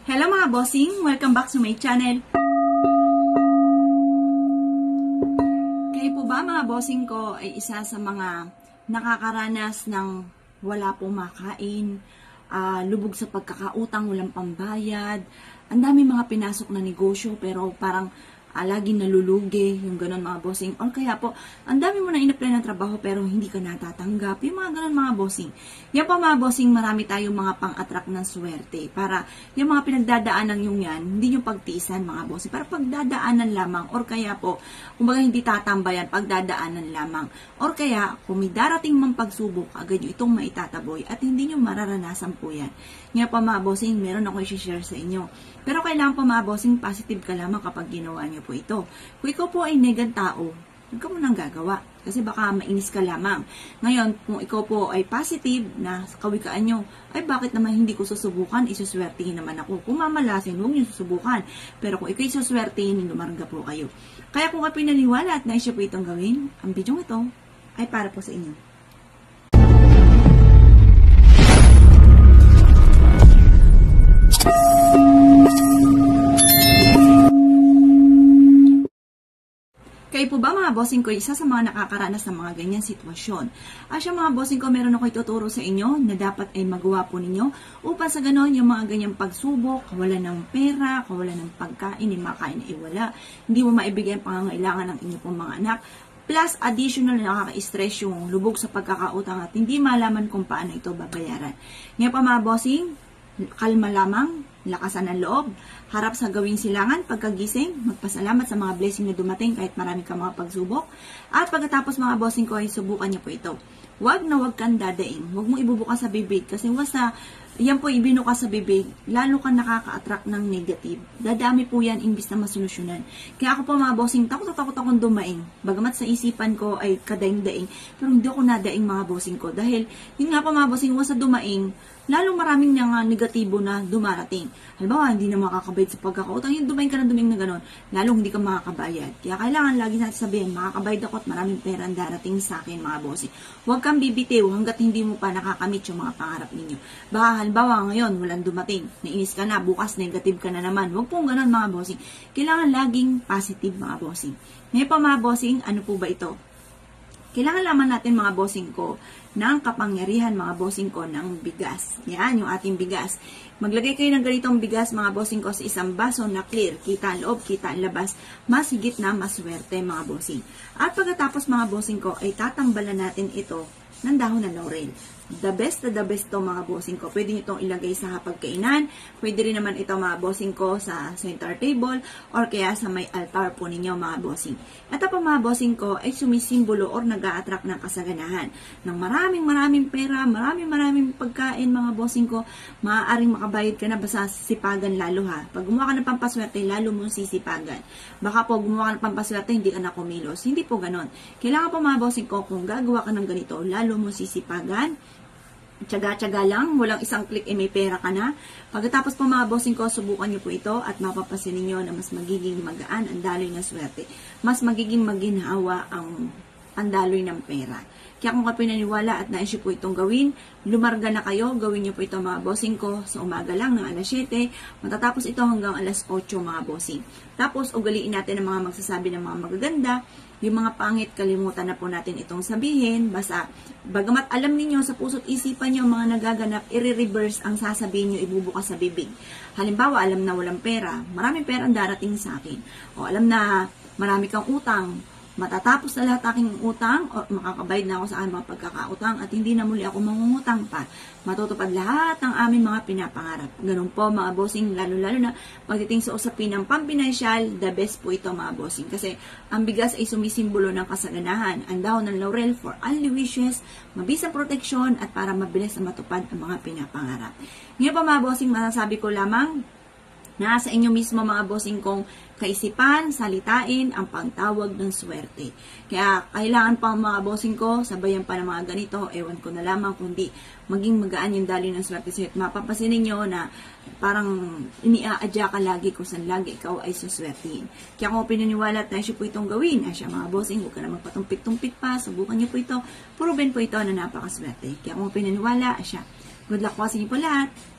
Hello mga bossing! Welcome back to my channel. Kayo po ba mga bossing ko ay isa sa mga nakakaranas ng wala pong makain, lubog sa pagkakautang, walang pambayad, ang dami mga pinasok na negosyo pero parang laging nalulugi, yung ganun mga bossing. Or kaya po, ang dami mo na in-apply ng trabaho pero hindi ka natatanggap. Yung mga ganun mga bossing. Yan po mga bossing, marami tayong mga pang-attract ng swerte. Para yung mga pinagdadaanan yung yan, hindi yung pagtiisan mga bossing. Para pagdadaanan lamang. Or kaya po, kumbaga hindi tatambayan, pagdadaanan lamang. Or kaya, kung may darating mang pagsubok, agad nyo itong maitataboy at hindi nyo mararanasan po yan. Nga po mga bossing, meron ako i-share sa inyo. Pero kailangan po mga bossing, positive ka lamang kapag ginawa nyo po ito. Kung ikaw po ay negang tao, huwag ka mo nang gagawa. Kasi baka mainis ka lamang. Ngayon, kung ikaw po ay positive na kawikaan nyo, ay bakit naman hindi ko susubukan, isuswertihin naman ako. Kung mamalasin, huwag nyo susubukan. Pero kung ikaw isuswertihin, lumarga po kayo. Kaya kung kayo pinaniwala at naisya po itong gawin, ang video ito ay para po sa inyo. Kayo po ba mga bossing ko, isa sa mga nakakaranas ng mga ganyan sitwasyon? Siya mga bossing ko, meron ako ituturo sa inyo na dapat ay magawa po ninyo upang sa ganon yung mga ganyang pagsubok, kawalan ng pera, kawalan ng pagkain, yung makain ay wala, hindi mo maibigay ang pangangailangan ng inyong pong mga anak, plus additional na nakaka-stress yung lubog sa pagkakautang at hindi malaman kung paano ito babayaran. Ngayon pa mga bossing, kalma lamang, lakasan ng loob, harap sa gawing silangan, pagkagising, magpasalamat sa mga blessing na dumating kahit marami kang mga pagsubok. At pagkatapos mga bossing ko ay subukan niyo po ito. Huwag na huwag kang dadaing. Huwag mo ibubukas sa bibig kasi basta yan po ibinukas sa bibig, lalo kang nakaka-attract ng negative. Dadami po yan imbis na masolusyonan. Kaya ako po mga bossing, takot akong dumaing. Bagamat sa isipan ko ay kadaing-daing, pero hindi ako nadaing mga bossing ko. Dahil, yun nga po mga bossing, once sa dumaing, lalo maraming nga negatibo na dumarating. Halimbawa, hindi na makakabayad sa pagkakautang. Yung dumaing ka na dumaing na gano'n, lalong hindi ka makakabayad. Kaya kailangan lagi natin sabihin, makakabayad ako at maraming pera ang darating sa akin mga bossing. Huwag kang bibitiw hanggat hindi mo pa nakakamit yung mga pangarap ninyo. Baka halimbawa ngayon, walang dumating. Nainis ka na, bukas negative ka na naman. Huwag pong gano'n mga bossing. Kailangan laging positive mga bossing. Ngayon pa mga bossing, ano po ba ito? Kailangan laman natin mga bossing ko ng kapangyarihan mga bossing ko ng bigas. Yan, yung ating bigas. Maglagay kayo ng ganitong bigas mga bossing ko sa isang baso na clear. Kita ang loob, kita ang labas. Mas higit na maswerte mga bossing. At pagkatapos mga bossing ko ay tatambalan natin ito ng dahon ng laurel. The best to mga bossing ko. Pwede nyo itong ilagay sa hapagkainan. Pwede rin naman ito mga bossing ko sa center table or kaya sa may altar po ninyo mga bossing. Ito pa mga bossing ko ay sumisimbolo or nag-a-attract ng kasaganahan. Ng maraming pera, maraming pagkain mga bossing ko. Maaaring makabayad ka na basta sisipagan lalo ha. Pag gumawa ka ng pampaswerte, lalo mong sisipagan. Baka po gumawa ka ng pampaswerte, hindi ka na kumilos. Hindi po ganon. Kailangan po mga bossing ko, kung gagawa ka ng ganito, lalo mong sisipagan. Tsaga-tsaga lang, walang isang click may pera ka na. Pagkatapos po mga bossing ko, subukan nyo po ito at mapapasin ninyo na mas magiging magaan ang daloy ng swerte. Mas magiging maginhawa ang daloy ng pera. Kaya kung kayo pinaniwala at naisip po itong gawin, lumarga na kayo, gawin nyo po ito mga bossing ko sa umaga lang ng alas 7, matatapos ito hanggang alas 8 mga bossing. Tapos ugaliin natin ang mga magsasabi ng mga magaganda, yung mga pangit, kalimutan na po natin itong sabihin. Basta, bagamat alam ninyo sa puso't isipan nyo mga nagaganap, i-reverse ang sasabihin nyo, ibubukas sa bibig. Halimbawa, alam na walang pera, maraming pera ang darating sa akin. O alam na marami kang utang, matatapos na lahat aking utang o makakabayad na ako sa aking mga pagkakautang at hindi na muli ako mangungutang pa. Matutupad lahat ng aming mga pinapangarap. Ganun po mga bossing, lalo-lalo na pagdating sa usapin ng pampinansyal, the best po ito mga bossing. Kasi ang bigas ay sumisimbolo ng kasaganahan. Ang dahon ng laurel for only wishes, mabisang proteksyon at para mabilis na matupad ang mga pinapangarap. Ngayon pa mga bossing, masasabi ko lamang, nasa inyo mismo mga bossing kong kaisipan, salitain, ang pagtawag ng swerte. Kaya kailangan pa mga bossing ko, sabayan pa ng mga ganito, ewan ko na lamang kundi maging magaan yung daloy ng swerte sa'yo. At mapapasin ninyo na parang iniaadya ka lagi kung saan lagi ikaw ay suswertihin. Kaya kung pinaniwala at naisip po itong gawin, asya mga bossing, huwag ka na magpatumpik-tumpik pa, subukan niyo po ito, proven po ito na napakaswerte. Kaya kung pinaniwala, asya, good luck po sa inyo po lahat.